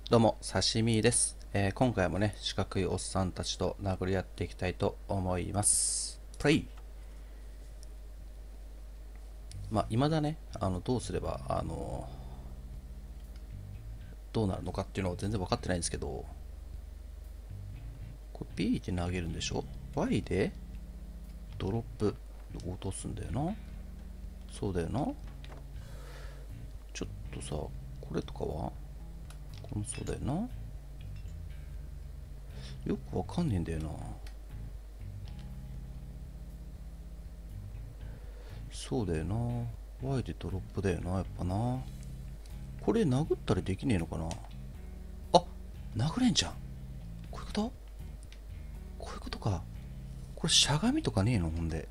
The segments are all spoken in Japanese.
どうも、刺身です。今回もね、四角いおっさんたちと殴り合っていきたいと思います。プレイ。未だね、どうすれば、どうなるのかっていうのを全然分かってないんですけど、これ B で投げるんでしょ？ Y でドロップ落とすんだよな。そうだよな。ちょっとさ、これとかはこのそうだよな。よくわかんねえんだよな。そうだよな。Y でドロップだよな、やっぱな。これ殴ったりできねえのかな。あ、殴れんじゃん。こういうこと？こういうことか。これしゃがみとかねえの？ほんで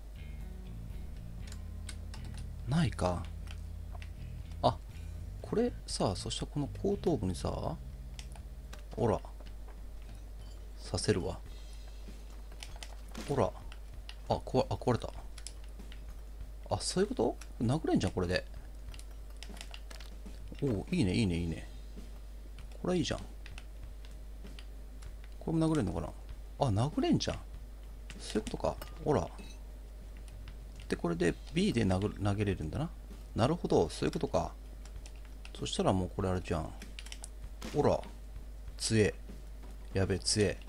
ないか。あ、これさ、そしたらこの後頭部にさ、ほらさせるわ。ほら、壊れた。あ、そういうこと？殴れんじゃんこれで。おお、いいねいいねいいね。これいいじゃん。これも殴れんのかな。あ、殴れんじゃん。そういうことか。ほら。でこれで B で投げれるんだな。なるほど、そういうことか。そしたらもうこれあれじゃん。ほら、強え。やべえ、強え。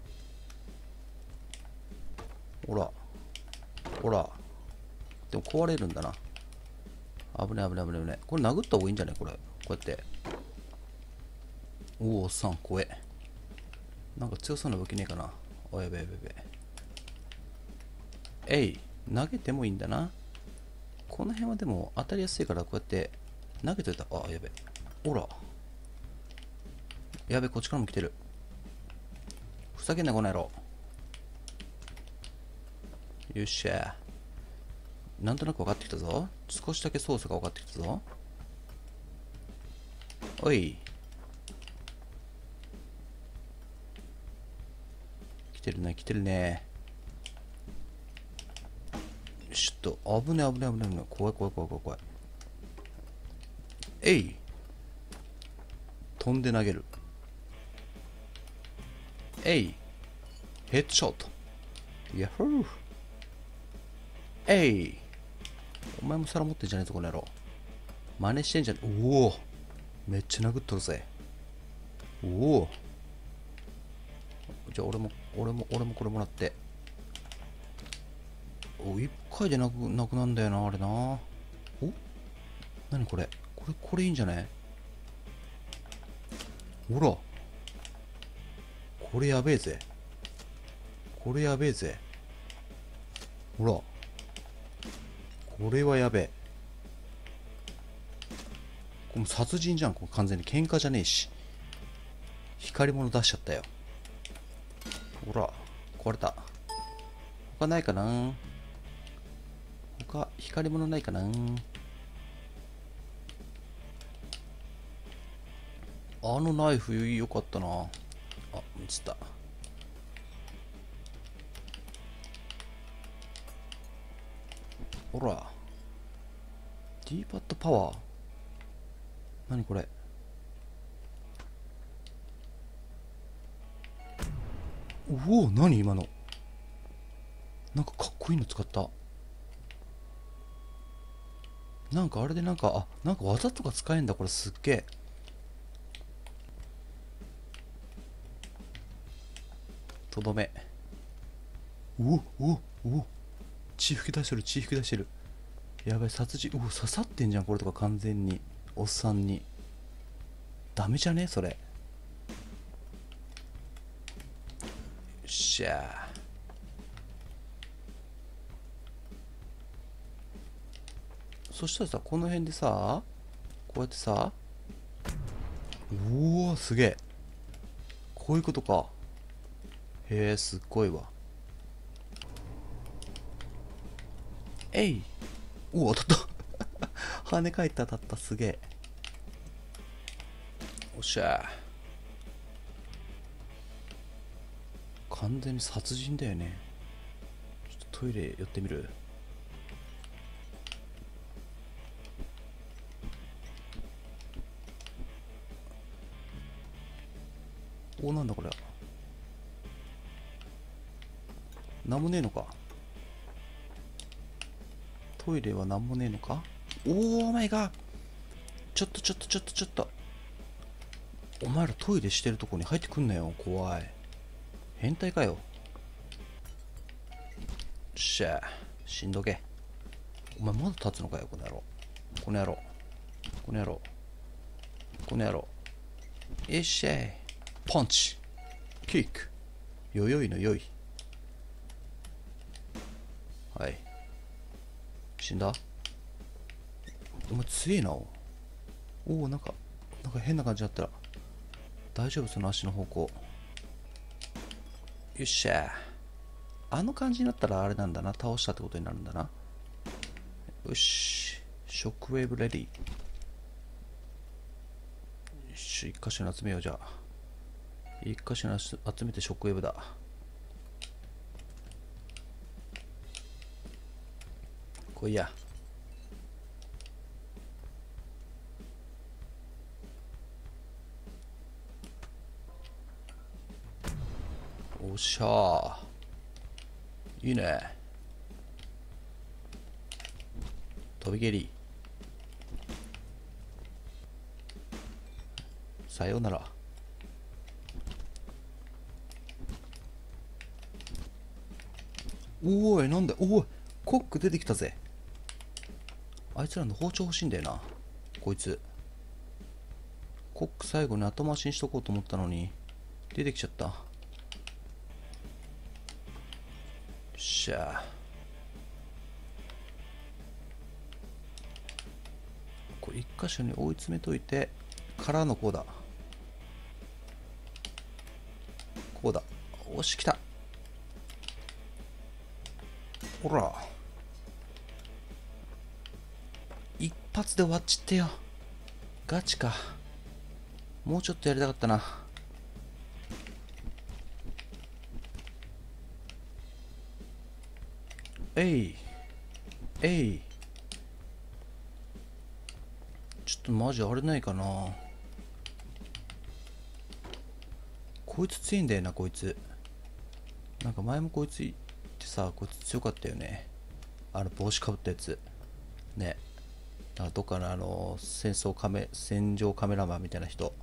ほらほら。でも壊れるんだな。危ね危ね危ね危ね。これ殴った方がいいんじゃない？これこうやって。おお、おっさん怖え。なんか強そうな武器ねえかな。お、やべやべやべ。えい、投げてもいいんだな。この辺はでも当たりやすいから、こうやって投げといた。あ、やべ。ほら、やべ、こっちからも来てる。ふざけんなこの野郎。よっしゃ。なんとなく分かってきたぞ。少しだけ操作が分かってきたぞ。おい、来てるね来てるね。ちょっと危ね危ね危ね危ね。怖い怖い怖い怖い怖い。えい、飛んで投げる。えい、ヘッドショット。ヤッホー。えい、お前も皿持ってんじゃねえぞこの野郎。真似してんじゃねえ。おお、めっちゃ殴っとるぜ。おお、じゃあ俺もこれもらって。お、一回でなくなんだよなあれな。お、何これ、これいいんじゃない？ほら、これやべえぜ。これやべえぜ。ほら、これはやべえ。これ殺人じゃん。これ完全に喧嘩じゃねえし。光り物出しちゃったよ。ほら、壊れた。他ないかな？他光り物ないかな？あのナイフ良かったな。あ、映った。ほら、 D パッドパワー。何これ。おお、何今の。なんかかっこいいの使った。なんかあれでなんか、あ、なんか技とか使えんだ。これすっげえ。とどめ。おおお、血吹き出してる血吹き出してる。やばい、殺人。おお、刺さってんじゃんこれとか完全に。おっさんに。ダメじゃねそれ。よっしゃー。そしたらさ、この辺でさ、こうやってさ、おおすげえ。こういうことか。へえ、すっごいわ。えい。おお、当たった。跳ね返って当たった。すげえ。おっしゃー。完全に殺人だよね。ちょっとトイレ寄ってみる？ おお、なんだこれ。なんもねえのか。トイレはなんもねえのか。お前がちょっとちょっとちょっとちょっと、お前らトイレしてるとこに入ってくんなよ。怖い。変態かよ。しゃあ、しんどけ。お前まだ立つのかよ、この野郎。この野郎。この野郎。この野郎。よっしゃい。パンチ。キック。よよいのよい。はい。死んだ。お前強えな。おお、なんか変な感じだったら。大丈夫、その足の方向。よっしゃ。あの感じになったらあれなんだな。倒したってことになるんだな。よし。ショックウェーブレディ。よし、一箇所に集めよう、じゃあ。一箇所に集めてショックウェーブだ。来いや。おっしゃー。いいね。飛び蹴り。さようなら。おーい、なんだ。おい、コック出てきたぜ。あいつらの包丁欲しいんだよな、こいつ。コック最後に後回しにしとこうと思ったのに出てきちゃった。よっしゃ。これ一箇所に追い詰めといてからのこうだ。こうだ。おし、来た。ほら、一発で終わっちってよ。ガチか。もうちょっとやりたかったな。えいえい。ちょっとマジあれないかな。こいつ強いんだよな、こいつ。なんか前もこいつってさ、こいつ強かったよね。あの帽子かぶったやつね。なんかどっかの戦場カメラマンみたいな人。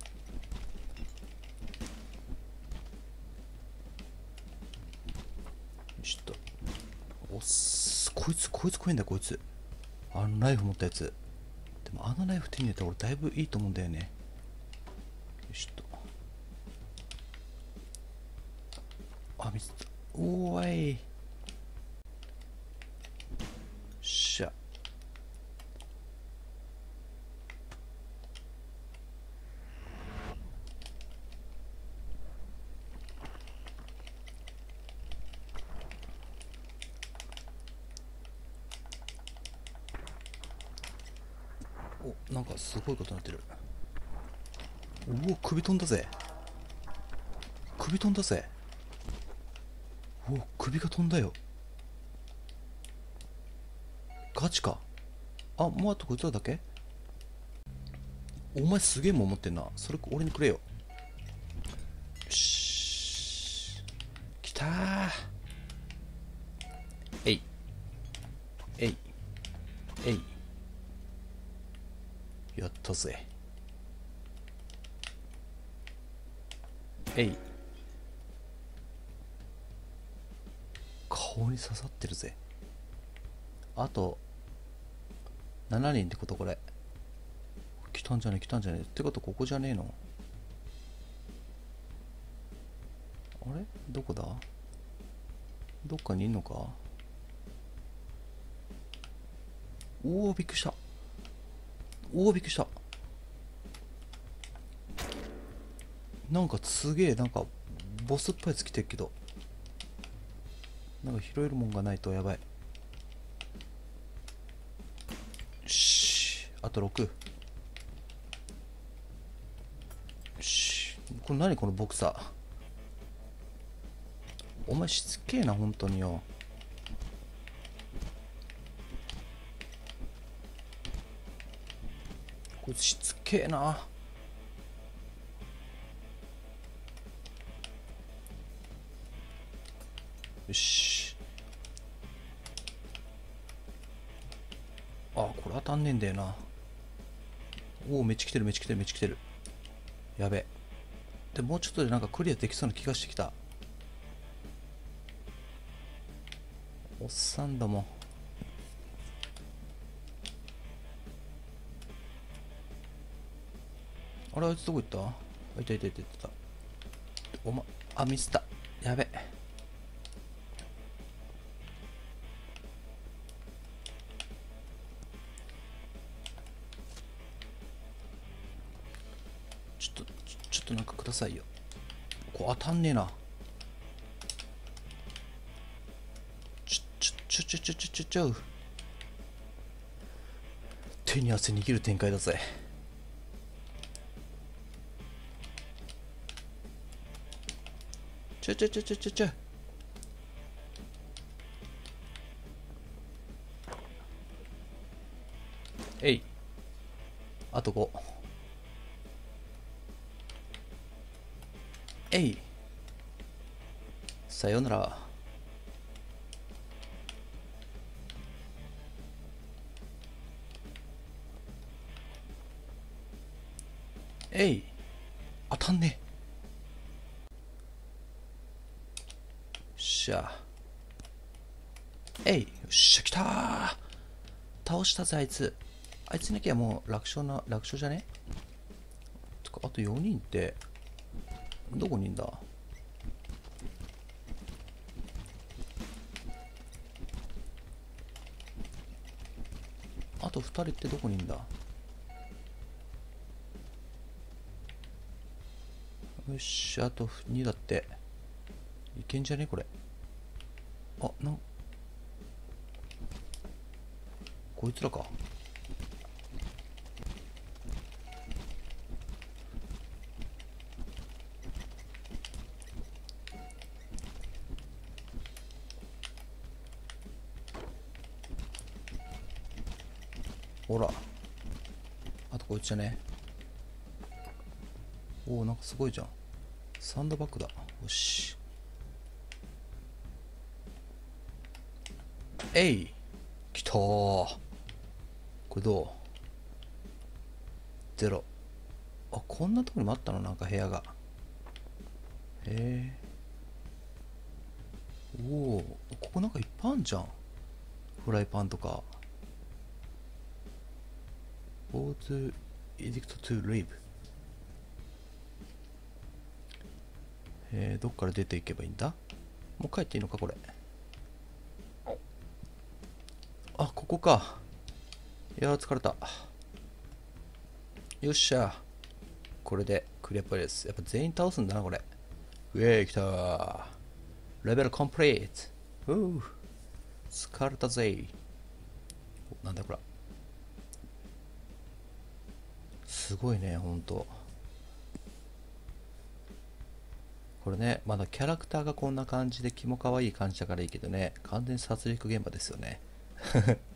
ちょっとこいつ怖いんだよ、こいつ。あのナイフ持ったやつ。でもあのナイフ手に入れたら俺だいぶいいと思うんだよね。ちょっと、見つけた。おーい。しゃ。お、なんかすごいことになってる。おお、首飛んだぜ。首飛んだぜ。おお、首が飛んだよ。ガチか。もうあとこいつらだけ。お前すげえもん持ってんな。それ俺にくれよ。よし、きたー。えいえいえい。やったぜ。えい。顔に刺さってるぜ。あと7人ってこと。これ来たんじゃねってこと。ここじゃねえの。あれ、どこだ。どっかにいんのか。おお、びっくりした。おお、びっくりした。なんかすげえ、なんかボスっぽいやつ来てるけど、なんか拾えるもんがないとやばい。よし、あと6。よし、これ何、このボクサー。お前しつけえな、本当によ。こいつしつけえな。 よし。あ、これ当たんねえんだよな。おお、めっちゃ来てるめっちゃ来てるめっちゃ来てる。やべ。でもうちょっとでなんかクリアできそうな気がしてきた。おっさんだもん。あれ、あいつどこ行った？あ、いたいたいたいた。おま、あ、ミスった。やべ。ちょっとなんかくださいよ。こう当たんねえな。ちょ。手に汗握る展開だぜ。ちょ。えい。あと5。えい。さよなら。えい。当たんねえ。よっしゃ。えい。よっしゃ、来たー。倒したぜ、あいつ。あいつなきゃもう楽勝じゃね？てか、あと4人って、どこにいんだ？あと2人ってどこにいんだ？よし、あと2だって。いけんじゃねこれ。あ、こいつらか。ほら。あとこいつじゃね？おお、なんかすごいじゃん。サンドバッグだ。よし。えい。きたー。これどう？ゼロ。あ、こんなとこにもあったの？なんか部屋が。へえ。おお、ここなんかいっぱいあんじゃん。フライパンとか。Go to Edict to Leave。どっから出ていけばいいんだ？もう帰っていいのかこれ。あ、ここか。いやー疲れた。よっしゃ。これでクリアプレイです。やっぱ全員倒すんだなこれ。ウェイ来たー。レベルコンプリート。うー。疲れたぜ。なんだこれ。すごいね、ほんと。これね、まだキャラクターがこんな感じでキモ可愛い感じだからいいけどね、完全に殺戮現場ですよね。